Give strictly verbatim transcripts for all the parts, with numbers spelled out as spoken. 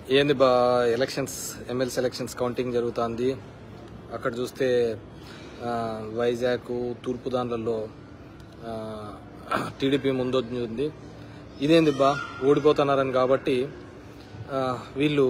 ఏంది బా elections MLC elections counting జరుగుతుంది. అక్కడ చూస్తే వైజాగ్ తూర్పు దాండ్లలో టీడీపీ ముందొచ్చింది. ఇదేంది బా ఓడిపోతున్నారని కాబట్టి వీళ్ళు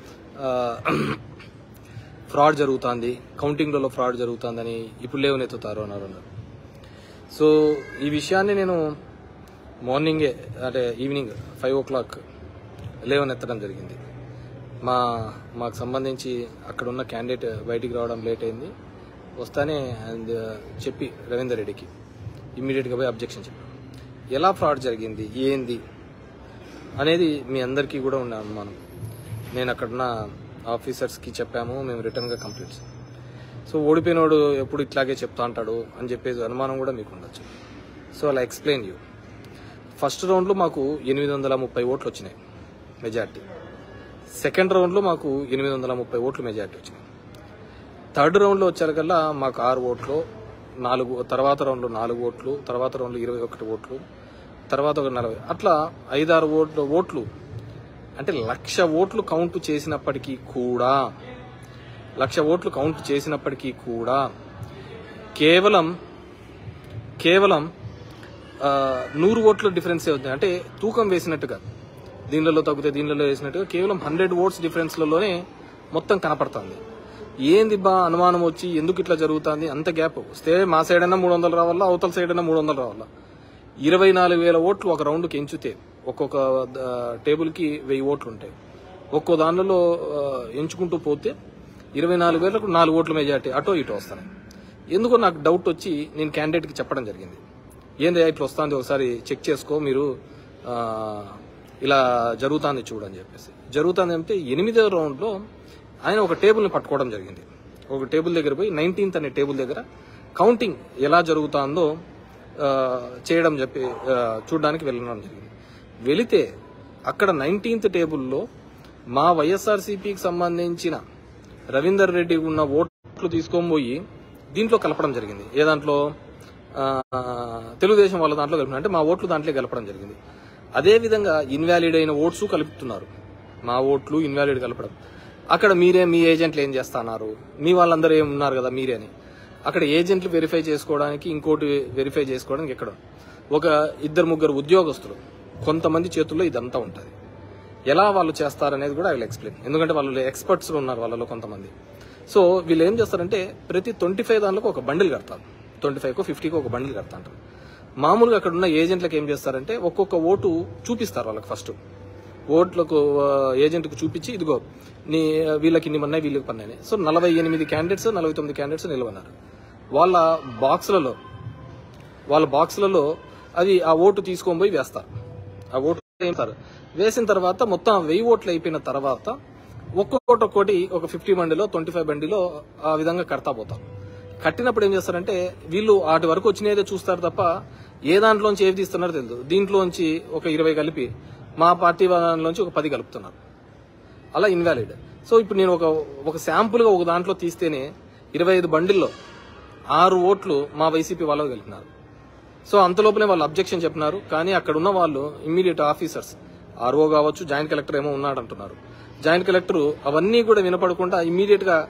ఫ్రాడ్ జరుగుతుంది, కౌంటింగ్లలో ఫ్రాడ్ జరుగుతుందని ఇప్పుడు లేవనెత్తుతారు అన్నారు అన్నారు సో ఈ విషయాన్ని నేను మార్నింగే అంటే ఈవినింగ్ ఫైవ్ ఓ క్లాక్ లేవనెత్తడం జరిగింది. మా మాకు సంబంధించి అక్కడ ఉన్న క్యాండిడేట్ బయటికి రావడం లేట్ అయింది. వస్తానే అండ్ చెప్పి రవీందర్ రెడ్డికి ఇమ్మీడియట్గా పోయి అబ్జెక్షన్ చెప్పాను. ఎలా ఫ్రాడ్ జరిగింది ఏంది అనేది మీ అందరికీ కూడా ఉన్న అనుమానం. నేను అక్కడున్న ఆఫీసర్స్కి చెప్పాము, మేము రిటర్న్గా కంప్లీట్. సో ఓడిపోయినోడు ఎప్పుడు ఇట్లాగే చెప్తా అంటాడు అని చెప్పేసి అనుమానం కూడా మీకు ఉండొచ్చు. సో అలా ఎక్స్ప్లెయిన్ యూ. ఫస్ట్ రౌండ్లో మాకు ఎనిమిది వందల ముప్పై ఓట్లు వచ్చినాయి మెజార్టీ. సెకండ్ రౌండ్లో మాకు ఎనిమిది వందల ముప్పై ఓట్లు మెజార్టీ వచ్చినాయి. థర్డ్ రౌండ్లో వచ్చేకల్లా మాకు ఆరు ఓట్లు, నాలుగు తర్వాత రౌండ్లో నాలుగు ఓట్లు, తర్వాత రౌండ్లో ఇరవై ఒకటి ఓట్లు, తర్వాత ఒక నలభై, అట్లా ఐదారు ఓట్లు ఓట్లు అంటే లక్ష ఓట్లు కౌంట్ చేసినప్పటికీ కూడా లక్ష ఓట్లు కౌంట్ చేసినప్పటికీ కూడా కేవలం కేవలం నూరు ఓట్ల డిఫరెన్సే అవుతుంది. అంటే తూకం వేసినట్టుగా దీనిలో తగ్గితే దీనిలో వేసినట్టుగా కేవలం హండ్రెడ్ ఓట్స్ డిఫరెన్స్లలోనే మొత్తం కనపడుతుంది. ఏంది బా అనుమానం వచ్చి ఎందుకు ఇట్లా జరుగుతుంది? అంత గ్యాప్ వస్తే మా సైడ్ అయినా మూడు వందలు రావాలా, అవతల సైడ్ అయినా మూడు వందలు రావాలా. ఇరవై నాలుగు వేల ఓట్లు ఒక రౌండ్కి ఎంచితే ఒక్కొక్క టేబుల్కి వెయ్యి ఓట్లు ఉంటాయి. ఒక్కో దానిలో ఎంచుకుంటూ పోతే ఇరవై నాలుగు వేలకు నాలుగు ఓట్ల మెజార్టీ అటో ఇటో వస్తాయి. ఎందుకో నాకు డౌట్ వచ్చి నేను క్యాండిడేట్కి చెప్పడం జరిగింది. ఏంది ఇట్లా వస్తుంది, ఒకసారి చెక్ చేసుకో, మీరు ఇలా జరుగుతుంది చూడని చెప్పేసి. జరుగుతుంది అంటే ఎనిమిదో రౌండ్లో ఆయన ఒక టేబుల్ని పట్టుకోవడం జరిగింది. ఒక టేబుల్ దగ్గర పోయి నైన్టీన్త్ అనే టేబుల్ దగ్గర కౌంటింగ్ ఎలా జరుగుతుందో చేయడం చెప్పి చూడడానికి వెళ్ళడం జరిగింది. వెళితే అక్కడ నైన్టీన్త్ టేబుల్లో మా వైఎస్ఆర్సీపీకి సంబంధించిన రవీందర్ రెడ్డి ఉన్న ఓట్లు తీసుకొని పోయి దీంట్లో కలపడం జరిగింది. ఏ దాంట్లో? తెలుగుదేశం వాళ్ళ దాంట్లో కలిపిన, అంటే మా ఓట్లు దాంట్లో కలపడం జరిగింది. అదేవిధంగా ఇన్వాలిడ్ అయిన ఓట్స్ కలుపుతున్నారు. మా ఓట్లు ఇన్వాలిడ్ కలపడం. అక్కడ మీరే మీ ఏజెంట్లు ఏం చేస్తున్నారు, మీ వాళ్ళందరూ ఏమి ఉన్నారు కదా మీరే అని అక్కడ ఏజెంట్లు వెరిఫై చేసుకోవడానికి, ఇంకోటి వెరిఫై చేసుకోవడానికి ఎక్కడ ఒక ఇద్దరు ముగ్గురు ఉద్యోగస్తులు కొంతమంది చేతుల్లో ఇదంతా ఉంటుంది. ఎలా వాళ్ళు చేస్తారనేది కూడా ఐ విల్ ఎక్స్ప్లెయిన్. ఎందుకంటే వాళ్ళు ఎక్స్పర్ట్స్ ఉన్నారు వాళ్ళలో కొంతమంది. సో వీళ్ళు ఏం చేస్తారంటే ప్రతి ట్వంటీ ఫైవ్ దానిలో ఒక బండిల్ కడతారు. ట్వంటీ ఫైవ్కో ఫిఫ్టీకో ఒక బండిల్ కడతా అంటారు. మామూలుగా అక్కడ ఉన్న ఏజెంట్లకు ఏం చేస్తారంటే ఒక్కొక్క ఓటు చూపిస్తారు వాళ్ళకి. ఫస్ట్ ఓట్లకు ఏజెంట్కి చూపించి ఇదిగో నీ వీళ్ళకి ఇన్ని పన్నాయి వీళ్ళకి పన్నాయి. సో నలభై ఎనిమిది క్యాండిడేట్స్ నలభై తొమ్మిది క్యాండిడేట్స్ నిలవన్నారు. వాళ్ళ బాక్స్లలో వాళ్ళ బాక్స్లలో అది ఆ ఓటు తీసుకొని పోయి వేస్తారు. ఆ ఓటు వేస్తారు. వేసిన తర్వాత మొత్తం వెయ్యి ఓట్లు అయిపోయిన తర్వాత ఒక్కొక్కటి ఒక్కోటి ఒక ఫిఫ్టీ బండిలో ట్వంటీ ఫైవ్ బండిలో ఆ విధంగా కడతా పోతారు. కట్టినప్పుడు ఏం చేస్తారంటే వీళ్ళు వాటి వరకు వచ్చినదే చూస్తారు తప్ప ఏ దాంట్లోంచి ఏవి తీస్తున్నారో తెలియదు. దీంట్లోంచి ఒక ఇరవై కలిపి మా పార్టీ దాంట్లోంచి ఒక పది కలుపుతున్నారు. అలా ఇన్వాలిడ్. సో ఇప్పుడు నేను ఒక ఒక శాంపుల్గా ఒక దాంట్లో తీస్తేనే ఇరవై ఐదు బండిల్లో ఆరు ఓట్లు మా వైసీపీ వాళ్ళకు కలిపినారు. సో అంతలోపలే వాళ్ళు అబ్జెక్షన్ చెప్పినారు. కానీ అక్కడ ఉన్న వాళ్ళు ఇమ్మీడియట్ ఆఫీసర్స్, ఆర్ఓ కావచ్చు, జాయింట్ కలెక్టర్ ఏమో ఉన్నాడు అంటున్నారు. జాయింట్ కలెక్టర్ అవన్నీ కూడా వినపడకుండా ఇమ్మీడియట్ గా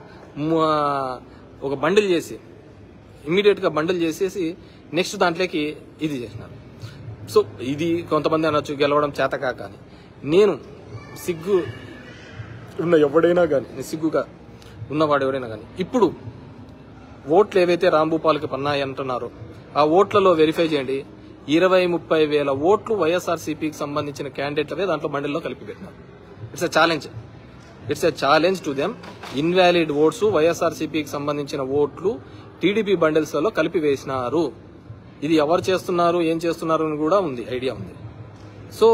ఒక బండిల్ చేసి ఇమ్మీడియట్ గా బండిల్ చేసేసి నెక్స్ట్ దాంట్లోకి ఇది చేసినారు. సో ఇది కొంతమంది అనొచ్చు గెలవడం చేతకా. కానీ నేను సిగ్గు ఉన్న ఎవడైనా కానీ, సిగ్గుగా ఉన్నవాడు ఎవడైనా కానీ ఇప్పుడు ఓట్లు ఏవైతే రాంభూపాల్కి పన్నాయి అంటున్నారో ఆ ఓట్లలో వెరిఫై చేయండి. ఇరవై ముప్పై వేల ఓట్లు వైఎస్ఆర్సీపీకి సంబంధించిన క్యాండిడేట్లవే దాంట్లో బండిల్లో కలిపి పెట్టినారు. It's a challenge it's a challenge to them. Invalid votes వైఎస్ఆర్సీపీకి సంబంధించిన ఓట్లు టీడీపీ బండిల్స్లలో కలిపి వేసినారు. ఇది ఎవరు చేస్తున్నారు, ఏం చేస్తున్నారు అని కూడా ఉంది, ఐడియా ఉంది. సో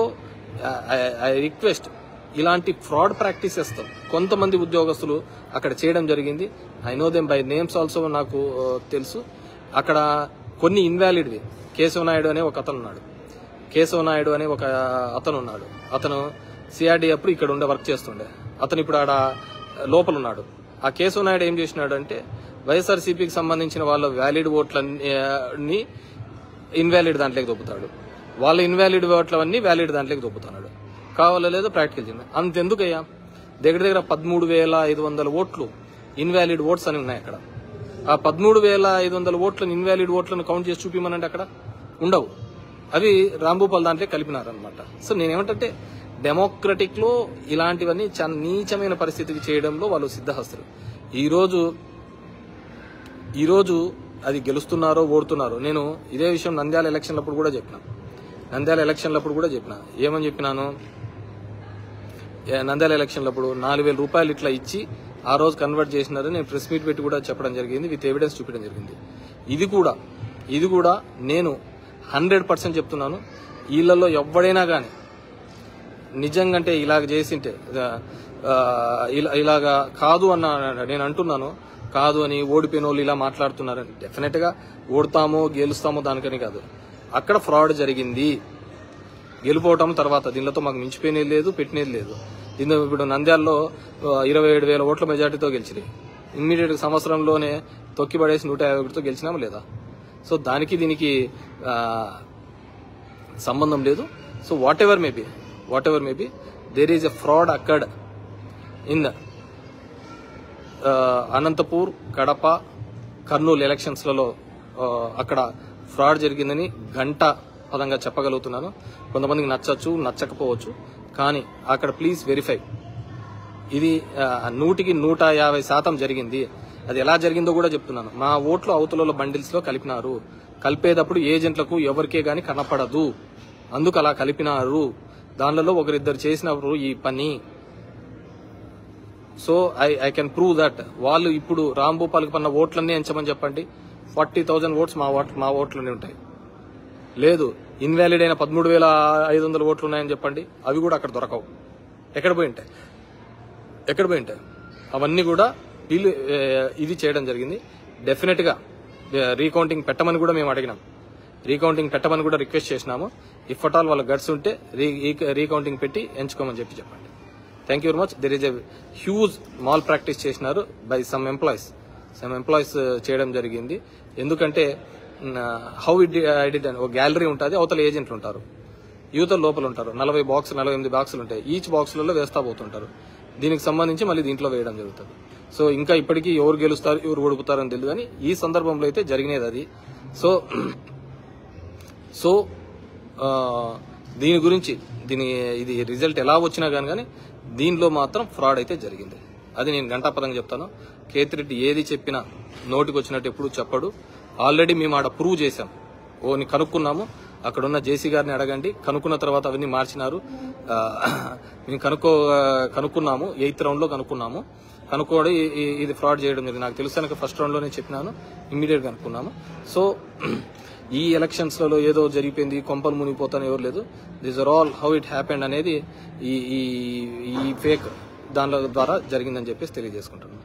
ఐ రిక్వెస్ట్, ఇలాంటి ఫ్రాడ్ ప్రాక్టీసెస్ తో కొంతమంది ఉద్యోగస్తులు అక్కడ చేయడం జరిగింది. I know them by names also, నాకు తెలుసు. అక్కడ కొన్ని ఇన్వాలిడ్వి. కేశవ నాయుడు అనే ఒక అతను ఉన్నాడు. కేశవ నాయుడు అనే ఒక అతను ఉన్నాడు. అతను సిఆర్డీ అప్పుడు ఇక్కడ ఉండే వర్క్ చేస్తుండే. అతను ఇప్పుడు ఆడ లోపల ఉన్నాడు. ఆ కేశవ నాయుడు ఏం చేసినాడు అంటే వైఎస్ఆర్సీపీకి సంబంధించిన వాళ్ళ వ్యాలిడ్ ఓట్లన్నీ ఇన్వాలిడ్ దాంట్లోకి దొబ్బుతాడు. వాళ్ళ ఇన్వాలిడ్ ఓట్లవన్నీ వ్యాలిడ్ దాంట్లోకి దొబ్బుతున్నాడు. కావాలో లేదో ప్రాక్టికల్ చేయండి. అంతెందుకయ్యా, దగ్గర దగ్గర పదమూడు వేల ఐదు వందల ఓట్లు ఇన్వాలిడ్ ఓట్స్ అని ఉన్నాయి అక్కడ. ఆ పదమూడు వేల ఐదు వందల ఓట్లను ఇన్వాలిడ్ ఓట్లను కౌంట్ చేసి చూపిమనంటే అక్కడ ఉండవు. అవి రాంభూపాల్ దాంట్లో కలిపినారనమాట. సో నేనేమంటే డెమోక్రటిక్ లో ఇలాంటివన్నీ చాలా నీచమైన పరిస్థితికి చేయడంలో వాళ్ళు సిద్ధహస్తులు. ఈరోజు ఈరోజు అది గెలుస్తున్నారో ఓడుతున్నారో, నేను ఇదే విషయం నంద్యాల ఎలక్షన్లప్పుడు కూడా చెప్పిన నంద్యాల ఎలక్షన్లప్పుడు కూడా చెప్పిన ఏమని చెప్పినాను, నంద్యాల ఎలక్షన్లప్పుడు నాలుగు వేల రూపాయలు ఇట్లా ఇచ్చి ఆ రోజు కన్వర్ట్ చేసినారు. నేను ప్రెస్ మీట్ పెట్టి కూడా చెప్పడం జరిగింది, విత్ ఎవిడెన్స్ చూపించడం జరిగింది. ఇది కూడా ఇది కూడా నేను హండ్రెడ్ పర్సెంట్ చెప్తున్నాను. వీళ్ళల్లో ఎవడైనా కానీ నిజంగా అంటే ఇలాగ చేసింటే ఇలాగా కాదు అన్న నేను అంటున్నాను, కాదు అని ఓడిపోయిన వాళ్ళు ఇలా మాట్లాడుతున్నారని. డెఫినెట్ గా ఓడతామో గెలుస్తామో దానికని కాదు, అక్కడ ఫ్రాడ్ జరిగింది. గెలుపోవటం తర్వాత దీనితో మాకు మించిపోయినది లేదు, పెట్టినది లేదు. దీని ఇప్పుడు నంద్యాలలో ఇరవై ఏడు వేల ఓట్ల మెజార్టీతో గెలిచినాయి. ఇమ్మీడియట్ సంవత్సరంలోనే తొక్కిపడేసి నూట యాభై ఒకటితో గెలిచినాము లేదా. సో దానికి దీనికి సంబంధం లేదు. So whatever maybe whatever maybe there is a fraud అక్కడ్ ఇన్ అనంతపూర్, కడప, కర్నూలు ఎలక్షన్స్ లలో అక్కడ ఫ్రాడ్ జరిగిందని గంట పదంగా చెప్పగలుగుతున్నాను. కొంతమందికి నచ్చచ్చు, నచ్చకపోవచ్చు, కానీ అక్కడ ప్లీజ్ వెరిఫై. ఇది నూటికి నూట యాభై శాతం జరిగింది. అది ఎలా జరిగిందో కూడా చెప్తున్నాను. మా ఓట్లు అవతలలో బండిల్స్ లో కలిపినారు. కలిపేటప్పుడు ఏజెంట్లకు ఎవరికే గాని కనపడదు, అందుకు అలా కలిపినారు. దానిలో ఒకరిద్దరు చేసినప్పుడు ఈ పని. So I I can prove that. వాళ్ళు ఇప్పుడు రాంభూపాల్కి పన్న ఓట్లన్నీ ఎంచమని చెప్పండి, ఫార్టీ థౌసండ్ ఓట్స్ మా ఓట్ మా ఓట్లన్నీ ఉంటాయి. లేదు ఇన్వాలిడ్ అయిన పదమూడు వేల ఐదు వందల ఓట్లు ఉన్నాయని చెప్పండి, అవి కూడా అక్కడ దొరకవు. ఎక్కడ పోయి ఉంటాయి ఎక్కడ పోయి ఉంటాయి అవన్నీ కూడా వీళ్ళు ఇది చేయడం జరిగింది. డెఫినెట్ గా రీకౌంటింగ్ పెట్టమని కూడా మేము అడిగినాం, రీకౌంటింగ్ పెట్టమని కూడా రిక్వెస్ట్ చేసినాము. ఇఫ్ అట్ ఆల్ వాళ్ళ గట్స్ ఉంటే రీకౌంటింగ్ పెట్టి ఎంచుకోమని చెప్పి చెప్పండి. Thank you very much. There is a huge malpractice చేసినారు by some employees some employees చేయడం జరిగింది. ఎందుకంటే హౌ ఇట్ ఐడిడ్ అని ఒక గ్యాలరీ ఉంటుంది, అవతల ఏజెంట్లు ఉంటారు, యూత్ లోపల ఉంటారు. నలభై బాక్స్ నలభై ఎనిమిది బాక్సులు ఉంటాయి. ఈచ్ బాక్సులలో వేస్తా పోతుంటారు. దీనికి సంబంధించి మళ్ళీ దీంట్లో వేయడం జరుగుతుంది. సో ఇంకా ఇప్పటికీ ఎవరు గెలుస్తారు ఎవరు ఓడిపోతారని తెలియదు, కానీ ఈ సందర్భంలో అయితే జరిగినది అది. సో సో దీని గురించి దీని ఇది రిజల్ట్ ఎలా వచ్చినా కానీ కానీ దీనిలో మాత్రం ఫ్రాడ్ అయితే జరిగింది. అది నేను గంటాపదంగా చెప్తాను. కేతిరెడ్డి ఏది చెప్పినా నోటికి వచ్చినట్టు ఎప్పుడు చెప్పడు. ఆల్రెడీ మేము ఆడ ప్రూవ్ చేశాం, ఓని కనుక్కున్నాము. అక్కడున్న జేసీ గారిని అడగండి, కనుక్కున్న తర్వాత అవన్నీ మార్చినారు. మేము కనుక్కో కనుక్కున్నాము ఎయిత్ రౌండ్ లో కనుక్కున్నాము. కనుక్కోడి ఇది ఫ్రాడ్ చేయడం జరిగింది. నాకు తెలుసు, ఫస్ట్ రౌండ్ లోనే చెప్పినాను, ఇమ్మీడియట్ గా కనుక్కున్నాము. సో ఈ ఎలక్షన్స్ లలో ఏదో జరిగిపోయింది, కొంపలు మునిగిపోతాను ఎవరు లేదు. This are all how it happened అనేది ఈ ఈ ఫేక్ దానిల ద్వారా జరిగిందని చెప్పేసి తెలియజేసుకుంటాను.